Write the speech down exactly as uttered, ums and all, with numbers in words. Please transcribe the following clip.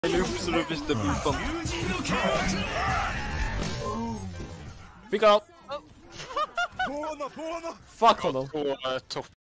Eller upp så du visste på. Fick av! På honom, på honom! Fuck honom! På uh, topp.